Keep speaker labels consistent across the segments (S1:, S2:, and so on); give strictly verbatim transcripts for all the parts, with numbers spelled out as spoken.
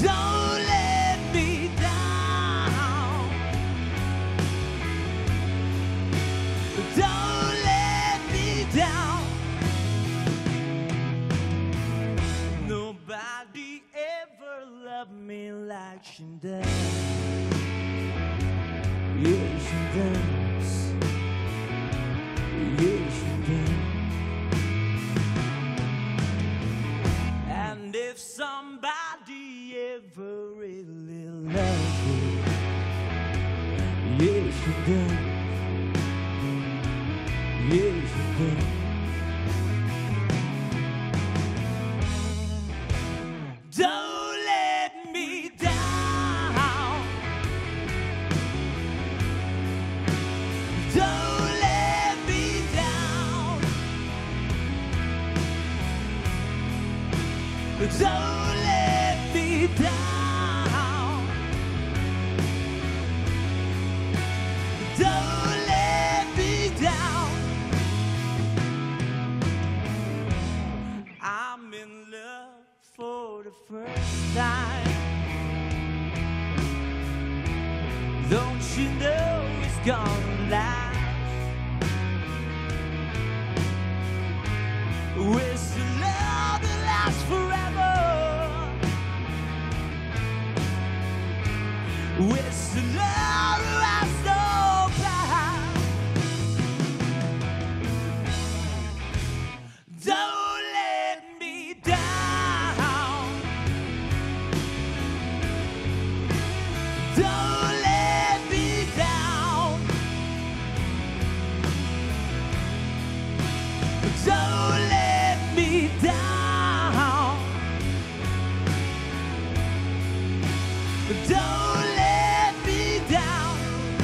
S1: Don't let me down. Don't let me down. Nobody ever loved me like she does. Yeah, she does. Yeah, she does. And if somebody ever really loves me, yeah, she does. Yeah, she does. Don't let me down. Don't let me down. Don't let me down. Don't let me down. I'm in love for the first time. Don't you know it's gonna last? It's a love that lasts forever. It's a love that has no past. Don't let me down. Don't let me down. Don't let me down. Don't let me down.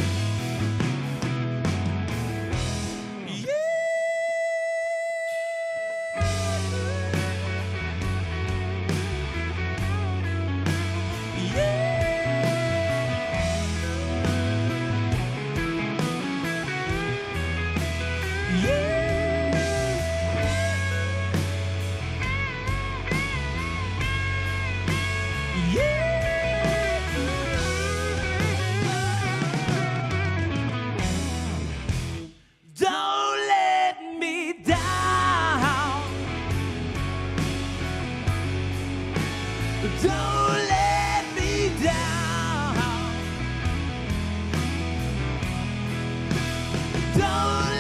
S1: Yeah. Don't let me down. Don't let me down. Don't